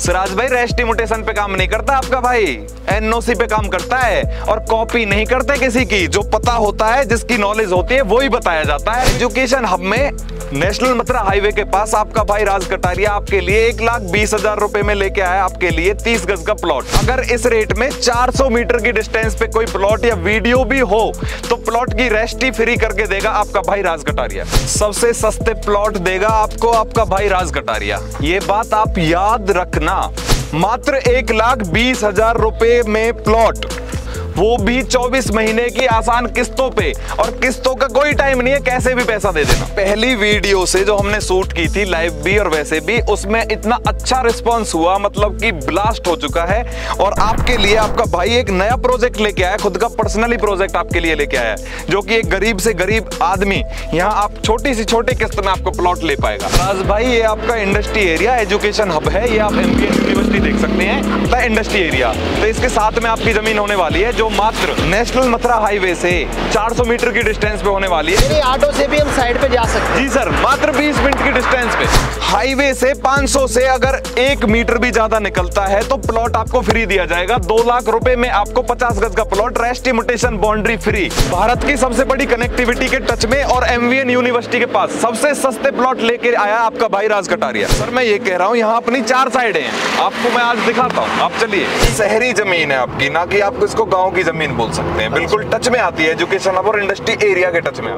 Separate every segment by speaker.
Speaker 1: सिराज भाई रेस्टी म्यूटेशन पे काम नहीं करता आपका भाई, एनओसी पे काम करता है। और कॉपी नहीं करते किसी की, जो पता होता है, जिसकी नॉलेज होती है, वो ही बताया जाता है। एजुकेशन हब में नेशनल मथुरा हाईवे के पास आपका भाई राज कटारिया आपके लिए 1,20,000 रुपए में लेके आया आपके लिए 30 गज का प्लॉट। अगर इस रेट में 400 मीटर की डिस्टेंस पे कोई प्लॉट या वीडियो भी हो तो प्लॉट की रेस्टी फ्री करके देगा आपका भाई राज कटारिया। सबसे सस्ते प्लॉट देगा आपको आपका भाई राज कटारिया, ये बात आप याद रखना। मात्र 1,20,000 रुपए में प्लॉट, वो भी 24 महीने की आसान किस्तों पे, और किस्तों का कोई टाइम नहीं है, कैसे भी पैसा दे देना। पहली वीडियो से जो हमने शूट की थी लाइव भी और वैसे भी, उसमें इतना अच्छा रिस्पांस हुआ, मतलब कि ब्लास्ट हो चुका है। और आपके लिए आपका भाई एक नया प्रोजेक्ट लेके आया, खुद का पर्सनली प्रोजेक्ट आपके लिए लेके आया, जो कि एक गरीब से गरीब आदमी यहाँ आप छोटी सी छोटी किस्त में आपको प्लॉट ले पाएगा। राज भाई ये आपका इंडस्ट्री एरिया एजुकेशन हब है, ये आप एमपीएन यूनिवर्सिटी देख सकते हैं, इंडस्ट्री एरिया। तो इसके साथ में आपकी जमीन होने वाली है, जो मात्र नेशनल मथुरा हाईवे से 400 मीटर की डिस्टेंस पे होने वाली है।
Speaker 2: ऑटो से भी हम साइड पे जा सकते हैं।
Speaker 1: जी सर, मात्र 20 मिनट की डिस्टेंस पे। हाईवे से 500 से अगर 1 मीटर भी ज्यादा निकलता है तो प्लॉट आपको फ्री दिया जाएगा। 2 लाख रुपए में आपको 50 गज का प्लॉट, रेस्टी म्यूटेशन बाउंड्री फ्री। भारत की सबसे बड़ी कनेक्टिविटी के टच में और एमवीएन यूनिवर्सिटी के पास सबसे सस्ते प्लॉट लेके आया आपका भाई राज कटारिया। सर मैं ये कह रहा हूँ, यहाँ अपनी 4 साइडें हैं, आपको मैं आज दिखाता हूँ, आप चलिए। शहरी जमीन है आपकी, ना कि आपको इसको गाँव की जमीन बोल सकते हैं, बिल्कुल टच में आती है एजुकेशन हब और इंडस्ट्री एरिया के टच में।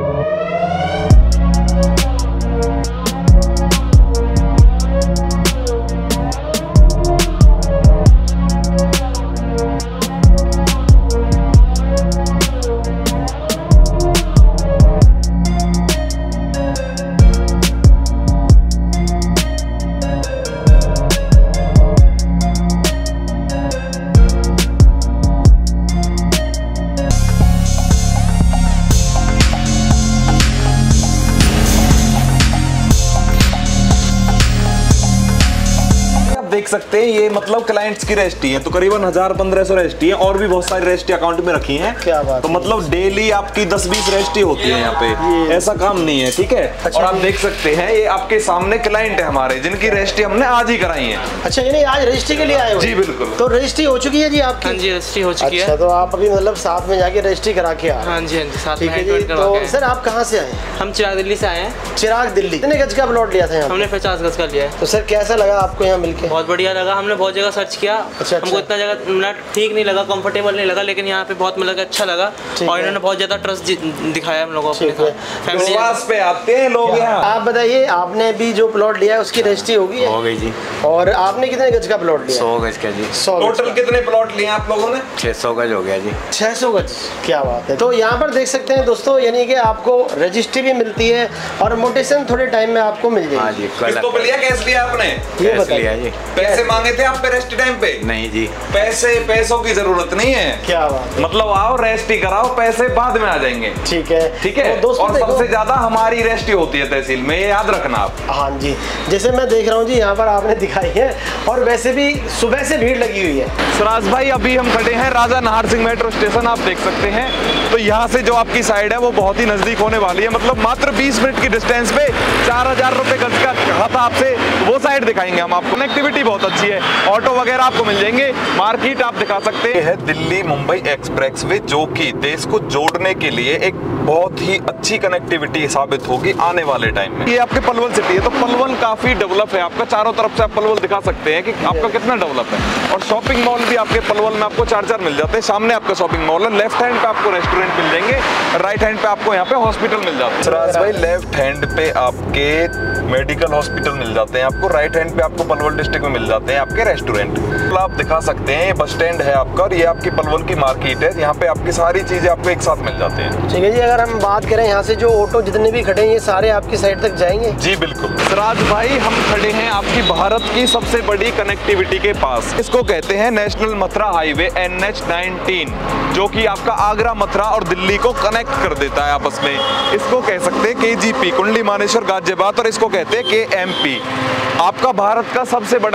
Speaker 1: देख सकते हैं ये मतलब क्लाइंट्स की रेस्टी है, तो करीबन 1000-1500 रेस्टी है, और भी बहुत सारी रेस्टी अकाउंट में रखी हैं।
Speaker 2: क्या बात,
Speaker 1: तो मतलब डेली आपकी 10-20 रेस्टी होती है यहाँ पे, ऐसा काम नहीं है, ठीक है।
Speaker 2: अच्छा,
Speaker 1: और आप देख सकते हैं ये आपके सामने क्लाइंट है हमारे, जिनकी रेस्टी हमने आज ही कराई है।
Speaker 2: अच्छा, यानी आज रजिस्ट्री के लिए आए हो?
Speaker 1: जी बिल्कुल।
Speaker 2: तो रजिस्ट्री हो चुकी है जी आपकी?
Speaker 3: हाँ जी, रजिस्ट्री हो चुकी है।
Speaker 2: अच्छा, तो आप अभी मतलब साथ में जाके रजिस्ट्री करा के आए?
Speaker 3: हाँ जी, हाँ जी, साथ में
Speaker 2: ठीक है जी। तो सर आप कहाँ से आए?
Speaker 3: हम चिराग दिल्ली से आए हैं।
Speaker 2: चिराग दिल्ली। कितने गज का प्लॉट लिया था यहाँ?
Speaker 3: हमने 50 गज का लिया है।
Speaker 2: तो सर कैसा लगा आपको यहाँ मिलके?
Speaker 3: बहुत बढ़िया लगा, हमने बहुत जगह सर्च किया।
Speaker 2: अच्छा,
Speaker 3: हमको इतना जगह मतलब ठीक नहीं लगा, कंफर्टेबल नहीं लगा, लेकिन यहाँ पे बहुत मतलब अच्छा लगा, और इन्होंने बहुत ज्यादा ट्रस्ट दिखाया हम लोगों को अपने
Speaker 1: फैमिली पे आते हैं लोग यहाँ।
Speaker 2: आप बताइए, आपने भी जो प्लॉट लिया है उसकी रजिस्ट्री होगी?
Speaker 4: हो गई जी।
Speaker 2: और आपने कितने गज का प्लॉट लिया?
Speaker 4: 100 गज का जी।
Speaker 2: 100
Speaker 1: टोटल कितने प्लॉट लिए आप लोगों ने?
Speaker 4: 600 गज हो गया जी।
Speaker 2: 600 गज, क्या बात है। तो यहाँ पर देख सकते हैं दोस्तों, यानी कि आपको रजिस्ट्री भी मिलती है और म्यूटेशन थोड़े टाइम में आपको मिल जाएगी।
Speaker 4: हाँ जी।
Speaker 1: किस्तों पे लिया, कैश लिया आपने?
Speaker 2: ये
Speaker 4: कैश लिया जी।
Speaker 1: पैसे मांगे थे आप पे रेस्टी टाइम पे?
Speaker 4: नहीं जी,
Speaker 1: पैसों की जरूरत नहीं है।
Speaker 2: क्या बात है।
Speaker 1: मतलब आओ रेस्टी कराओ, पैसे बाद में आ जाएंगे।
Speaker 2: ठीक है,
Speaker 1: ठीक है।
Speaker 2: तो
Speaker 1: और सबसे ज्यादा हमारी रेस्टी होती है तहसील में, ये याद रखना आप।
Speaker 2: हाँ जी, जैसे मैं देख रहा हूँ जी यहाँ पर आपने दिखाई है, और वैसे भी सुबह से भीड़ लगी हुई है।
Speaker 1: सुराज भाई अभी हम खड़े हैं राजा नाहर सिंह मेट्रो स्टेशन, आप देख सकते हैं। तो यहाँ से जो आपकी साइड है वो बहुत ही नजदीक होने वाली है, मतलब मात्र 20 मिनट की डिस्टेंस पे 4000 रुपए गज का कहा था आपसे, वो साइड दिखाएंगे हम आपको। कनेक्टिविटी बहुत अच्छी है, ऑटो वगैरह आपको मिल जाएंगे, मार्केट आप दिखा सकते हैं। दिल्ली मुंबई एक्सप्रेसवे, जो कि देश को जोड़ने के लिए एक बहुत ही अच्छी कनेक्टिविटी साबित होगी आने वाले टाइम में। ये आपके पलवल सिटी है, तो पलवल काफी डेवलप है आपका, चारों तरफ से आप पलवल दिखा सकते हैं कि आपका कितना डेवलप है। और शॉपिंग मॉल भी आपके पलवल में आपको 4 मिल जाते हैं। सामने आपका शॉपिंग मॉल है, लेफ्ट हैंड पे आपको रेस्टोरेंट मिल जाएंगे, राइट हैंड पे आपको यहाँ पे हॉस्पिटल मिल जाते हैं। सुराज भाई लेफ्ट हैंड पे आपके मेडिकल हॉस्पिटल मिल जाते हैं आपको, राइट हैंड पे आपको पलवल डिस्ट्रिक्ट में मिल जाते हैं आपके रेस्टोरेंट। आप दिखा सकते हैं, बस स्टैंड है आपका, और ये आपकी पलवल की मार्केट है, यहाँ पे आपकी सारी चीजें आपको एक साथ मिल जाते हैं।
Speaker 2: ठीक है जी, अगर हम बात करें यहाँ से जो ऑटो जितने भी खड़े हैं, ये सारे आपकी साइड तक जाएंगे?
Speaker 1: जी बिल्कुल। सिराज भाई हम खड़े हैं आपकी भारत की सबसे बड़ी कनेक्टिविटी के पास, इसको कहते हैं नेशनल मथुरा हाईवे NH-19, जो कि आपका आगरा, मथुरा और दिल्ली को कनेक्ट कर देता है आपस में। इसको कह सकते हैं KGP, कुंडली मानेश्वर गाजियाबाद, और इसको कहते हैं KMP। आपका भारत का सबसे बड़ा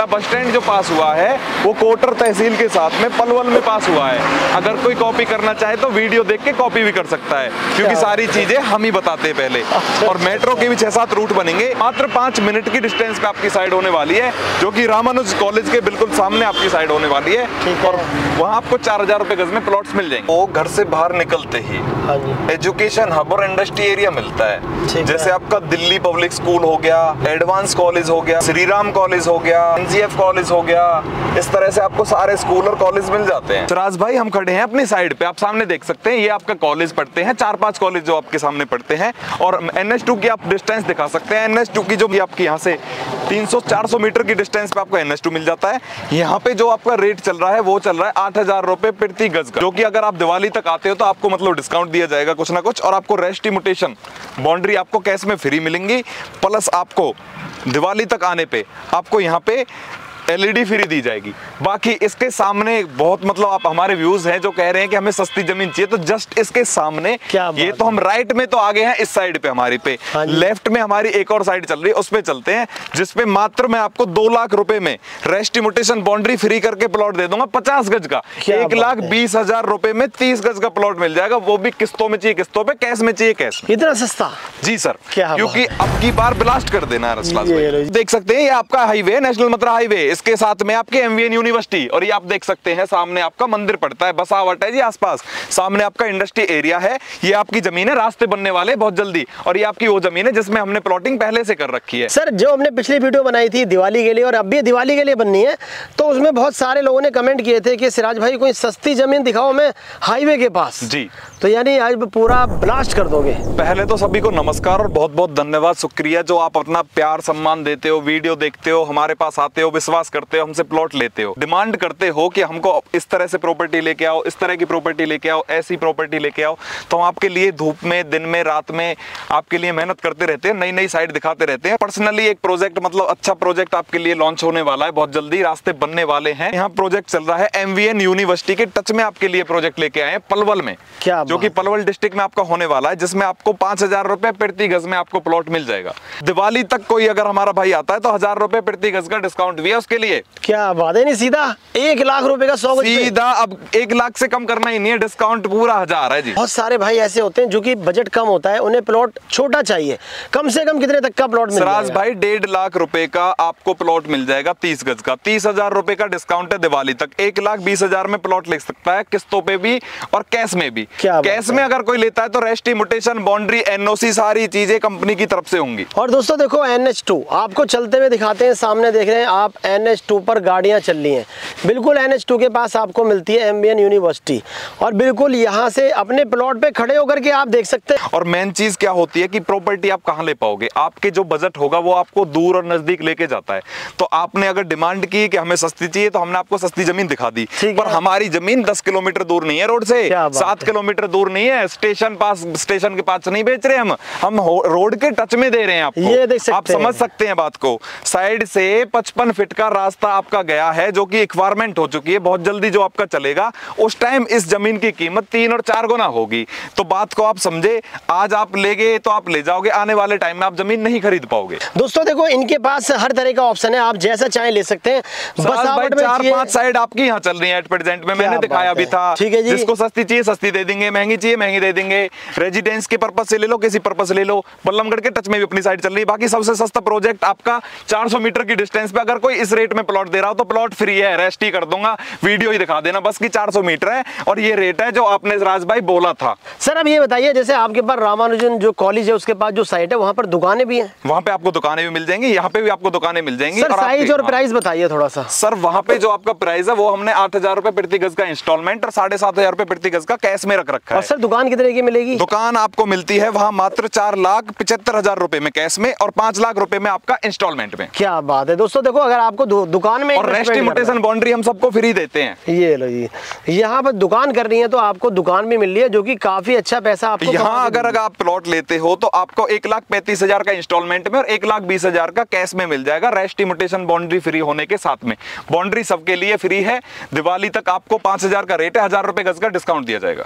Speaker 1: अपना बस स्टैंड जो पास हुआ है वो कोटर तहसील के साथ में पलवल में पास हुआ है। अगर कोई कॉपी करना चाहे तो वीडियो देख के कॉपी भी कर सकता है, क्योंकि सारी चीजें हम ही बताते हैं पहले। और मेट्रो के भी 6-7 रूट बनेंगे, मात्र 5 मिनट की डिस्टेंस पे आपकी साइड होने वाली है, जो कि रामानुज कॉलेज के बिल्कुल सामने आपकी साइड होने वाली है। और वहाँ आपको 4000 रुपए गज में प्लॉट्स मिल जाएंगे। वो घर से बाहर निकलते ही एजुकेशन हब और इंडस्ट्री एरिया मिलता है। जैसे आपका दिल्ली पब्लिक स्कूल हो गया, एडवांस कॉलेज हो गया, श्री राम कॉलेज हो गया, NGF कॉलेज हो गया, इस तरह से आपको सारे स्कूल और कॉलेज मिल जाते हैं। सिराज भाई हम खड़े हैं अपनी साइड पे, आप सामने देख सकते हैं, ये आपका कॉलेज पढ़ते हैं, 4-5 कॉलेज जो आपके सामने पढ़ते हैं। और NH2 की आप डिस्टेंस दिखा सकते हैं। NH2 की जो भी आपकी यहाँ से 300-400 मीटर की डिस्टेंस पे आपको NH2 मिल जाता है। यहाँ पे जो आपका रेट चल रहा है वो चल रहा है 8000 रुपए प्रति गज का, जो कि अगर आप दिवाली तक आते हो तो आपको मतलब डिस्काउंट दिया जाएगा कुछ ना कुछ। और आपको रेस्ट इमिटेशन बाउंड्री आपको कैश में फ्री मिलेंगी, प्लस आपको दिवाली तक आने पे आपको यहाँ पे LED फ्री दी जाएगी। बाकी इसके सामने बहुत मतलब आप हमारे व्यूज हैं जो कह रहे हैं कि हमें सस्ती जमीन चाहिए, तो जस्ट इसके सामने ये तो हम राइट में तो आगे हैं, इस साइड पे हमारी पे लेफ्ट में हमारी एक और साइड चल रही है, उस पे चलते हैं, जिसपे मात्र मैं आपको 2 लाख रुपए में रेस्ट इमिटेशन बाउंड्री फ्री करके प्लॉट दे दूंगा 50 गज का। 1,20,000 रुपए में 30 गज का प्लॉट मिल जाएगा, वो भी किस्तों में चाहिए किस्तों पे, कैश में चाहिए कैश।
Speaker 2: इतना सस्ता?
Speaker 1: जी सर, क्योंकि अब की बार ब्लास्ट कर देना है रसलास भाई। देख सकते हैं ये आपका हाईवे, नेशनल मथुरा हाईवे, इसके साथ में आपके MVN यूनिवर्सिटी, और ये आप देख सकते हैं सामने आपका मंदिर पड़ता है, बसावट है जी आसपास, सामने आपका इंडस्ट्री एरिया है। ये आपकी जमीन है, रास्ते बनने वाले बहुत जल्दी, और ये आपकी वो जमीन है जिसमें हमने प्लॉटिंग पहले से कर रखी है।
Speaker 2: सर जो हमने पिछली वीडियो बनाई थी दिवाली के लिए और अब भी दिवाली के लिए बननी है, तो उसमें बहुत सारे लोगों ने कमेंट किए थे कि सिराज भाई कोई सस्ती जमीन दिखाओ हमें हाईवे के पास।
Speaker 1: जी,
Speaker 2: तो यानी आज पूरा ब्लास्ट कर दोगे?
Speaker 1: पहले तो सभी को नमस्कार और बहुत बहुत धन्यवाद, शुक्रिया जो आप अपना प्यार सम्मान देते हो, वीडियो देखते हो, हमारे पास आते हो, विश्वास करते हो, हमसे प्लॉट लेते हो, डिमांड करते हो कि हमको इस तरह से प्रॉपर्टी लेके आओ, इस तरह की प्रॉपर्टी लेके आओ, ऐसी प्रॉपर्टी लेके आओ। तो हम आपके लिए धूप में, दिन में, रात में आपके लिए मेहनत करते रहते हैं, नई नई साइड दिखाते रहते हैं। पर्सनली एक प्रोजेक्ट मतलब अच्छा प्रोजेक्ट आपके लिए लॉन्च होने वाला है, बहुत जल्दी रास्ते बनने वाले हैं। यहाँ प्रोजेक्ट चल रहा है MVN यूनिवर्सिटी के टच में, आपके लिए प्रोजेक्ट लेके आए हैं पलवल में, जो कि पलवल डिस्ट्रिक्ट में आपका होने वाला है, जिसमें आपको 5000 रुपए प्रति गज में आपको प्लॉट मिल जाएगा। दिवाली तक कोई अगर हमारा भाई आता है तो 1000 रुपए प्रति गज का डिस्काउंट भी है उसके लिए।
Speaker 2: क्या बात है, नहीं सीधा 1 लाख रुपए का 100 गज
Speaker 1: सीधा, अब 1 लाख से कम करना ही नहीं है, डिस्काउंट पूरा 1000 है जी।
Speaker 2: बहुत सारे भाई ऐसे होते हैं जो कि बजट कम होता है, उन्हें प्लॉट छोटा चाहिए, कम से कम कितने तक का प्लॉट मिल जाएगा?
Speaker 1: सिराज भाई 1.5 लाख रुपए का आपको प्लॉट मिल जाएगा 30 गज का, 30,000 रुपए का डिस्काउंट है दिवाली तक। 1,20,000 में प्लॉट ले सकता है, किस्तों पे भी और कैश में भी। कैश में अगर कोई लेता है तो रेस्ट इमिटेशन बाउंड्री NOC सारी चीजें कंपनी की तरफ से होंगी।
Speaker 2: और दोस्तों देखो NH2 आपको चलते हुए दिखाते हैं, सामने देख रहे हैं आप NH2 पर गाड़ियां चल रही हैं, बिल्कुल NH2 के पास आपको मिलती है MVN यूनिवर्सिटी, और बिल्कुल यहाँ से अपने प्लॉट पे खड़े होकर के आप देख सकते हैं।
Speaker 1: और मेन चीज क्या होती है कि प्रॉपर्टी आप कहाँ ले पाओगे, आपके जो बजट होगा वो आपको दूर और नजदीक लेके जाता है। तो आपने अगर डिमांड की कि हमें सस्ती चाहिए तो हमने आपको सस्ती जमीन दिखा दी, पर हमारी जमीन 10 किलोमीटर दूर नहीं है रोड से, 7 किलोमीटर दूर नहीं है, स्टेशन के पास नहीं बेच रहे हम रोड के टच में दे रहे हैं आपको।
Speaker 2: ये देख सकते
Speaker 1: आप समझ सकते हैं बात को। साइड से 55 फीट का रास्ता आपका गया है, जो कि रिक्वायरमेंट हो चुकी है, बहुत जल्दी जो आपका चलेगा उस टाइम इस जमीन की कीमत 3 और 4 गुना होगी। तो बात को आप समझे, आज आप ले गए तो आप ले जाओगे, आने वाले टाइम में आप जमीन नहीं खरीद पाओगे।
Speaker 2: दोस्तों देखो इनके पास हर तरह का ऑप्शन है, आप जैसा चाहे ले सकते हैं।
Speaker 1: बस 4-5 साइड आपकी यहाँ चल रही है एट प्रेजेंट में, मैंने दिखाया भी था।
Speaker 2: ठीक है जी,
Speaker 1: जिसको सस्ती चाहिए सस्ती दे देंगे, महंगी चाहिए महंगी दे देंगे, रेजिडेंस के पर्पज से ले लो, किसी पर्पज से ले लो। बल्लमगढ़ के टच में भी अपनी साइड चल रही है। बाकी सबसे सस्ता प्रोजेक्ट आपका 400 मीटर की डिस्टेंस पे अगर कोई इस रेट में प्लॉट दे रहा हो तो प्लॉट फ्री है, रेस्ट ही कर दूंगा, वीडियो ही दिखा देना बस की 400 मीटर है और ये रेट है जो आपने राज भाई बोला था।
Speaker 2: सर अब ये बताइए, जैसे आपके पास रामानुजन जो कॉलेज है उसके पास जो साइट है वहाँ पर दुकानें भी हैं?
Speaker 1: वहाँ पे आपको दुकानें भी मिल जाएंगी, यहाँ पे भी आपको दुकानें मिल जाएंगी।
Speaker 2: सर साइज और प्राइस बताइए थोड़ा सा।
Speaker 1: सर वहाँ पे जो आपका प्राइस है वो हमने 8,000 रुपए प्रति गज का इंस्टॉलमेंट और 7,500 रुपए प्रति गज का कैश में रख रखा है।
Speaker 2: और सर दुकान कितने की मिलेगी?
Speaker 1: दुकान आपको मिलती है वहाँ मात्र 4,75,000 रुपए में कैश में और 5 लाख रुपए में आपका इंस्टॉलमेंट में।
Speaker 2: क्या बात है दोस्तों, देखो अगर आपको दुकान में
Speaker 1: और रेस्ट इमिटेशन बाउंड्री हम सबको फ्री देते हैं।
Speaker 2: ये लो जी, यहाँ पर दुकान कर रही है तो आपको दुकान भी मिल रही है, जो कि काफी अच्छा पैसा आपको।
Speaker 1: यहाँ अगर आप प्लॉट लेते हो तो आपको 1,35,000 का इंस्टॉलमेंट में और 1,20,000 का कैश में मिल जाएगा, रेस्ट इमिटेशन बाउंड्री फ्री होने के साथ में। बाउंड्री सबके लिए फ्री है, दिवाली तक आपको 5,000 का रेट है, 1,000 रुपए गज का डिस्काउंट दिया जाएगा।
Speaker 2: ठीक है,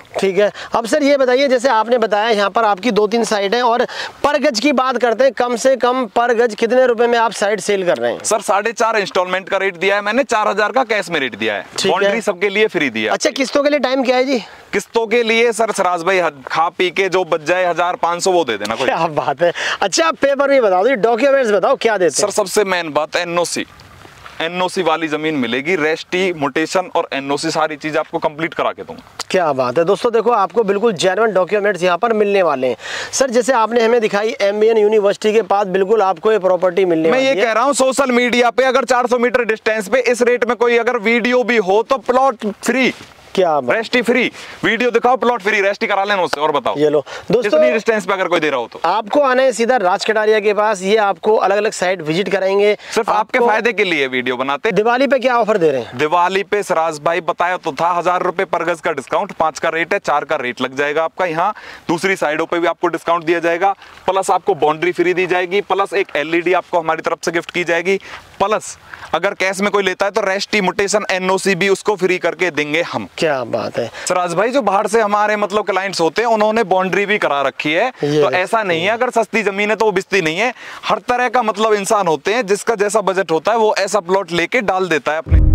Speaker 2: है। अब सर ये बताइए, जैसे आपने बताया यहाँ पर आपकी 2-3 साइड है, और पर गज की बात करते हैं, कम से कम पर गज कितने रुपए में आप साइड सेल कर रहे हैं?
Speaker 1: सर 4.5 इंस्टॉलमेंट का रेट दिया है मैंने, 4,000 का कैश में रेट दिया है, बाउंड्री सबके लिए फ्री दिया।
Speaker 2: अच्छा, किस्तों के लिए टाइम क्या है जी?
Speaker 1: किस्तों के लिए सर सराज भाई खा पी के जो बच जाए 1,500 वो दे देना कोई।
Speaker 2: क्या बात है। अच्छा, आप पेपर भी बताओ, डॉक्यूमेंट्स बताओ क्या देते
Speaker 1: सर
Speaker 2: हैं?
Speaker 1: सबसे मेन बात एनओसी वाली जमीन मिलेगी, रेस्टी म्यूटेशन और एनओसी सारी चीज आपको कंप्लीट करा के दूंगा।
Speaker 2: क्या बात है दोस्तों, देखो आपको बिल्कुल जेन्युइन डॉक्यूमेंट्स यहाँ पर मिलने वाले हैं। सर जैसे आपने हमें दिखाई एमबीएन यूनिवर्सिटी के पास बिल्कुल आपको ये प्रॉपर्टी मिलने वाली है।
Speaker 1: मैं ये कह रहा हूँ सोशल मीडिया पे अगर 400 मीटर डिस्टेंस पे इस रेट में कोई अगर वीडियो भी हो तो प्लॉट फ्री,
Speaker 2: क्या
Speaker 1: रेस्टी फ्री, वीडियो दिखाओ प्लॉट फ्री, रेस्टी करा लेना उससे। और बताओ,
Speaker 2: ये लो दोस्तों,
Speaker 1: इतनी डिस्टेंस पे अगर कोई दे रहा हो तो
Speaker 2: आपको आना है सीधा राज कटारिया के पास, ये आपको अलग अलग साइट विजिट कराएंगे।
Speaker 1: सिर्फ आपके फायदे के लिए वीडियो बनाते।
Speaker 2: दिवाली पे क्या ऑफर दे रहे हैं?
Speaker 1: दिवाली पे सराज भाई बताया तो था 1,000 रुपए पर गज का डिस्काउंट, 5 का रेट है, 4 का रेट लग जाएगा आपका। यहाँ दूसरी साइडों पे भी आपको डिस्काउंट दिया जाएगा, प्लस आपको बाउंड्री फ्री दी जाएगी, प्लस एक एलईडी आपको हमारी तरफ से गिफ्ट की जाएगी, प्लस अगर कैश में कोई लेता है तो रेस्टी म्यूटेशन एनओसी भी उसको फ्री करके देंगे हम।
Speaker 2: क्या बात है
Speaker 1: सराज भाई, जो बाहर से हमारे मतलब क्लाइंट्स होते हैं उन्होंने बाउंड्री भी करा रखी है, तो ऐसा नहीं है अगर सस्ती जमीन है तो वो बिकती नहीं है। हर तरह का मतलब इंसान होते हैं, जिसका जैसा बजट होता है वो ऐसा प्लॉट लेके डाल देता है अपने।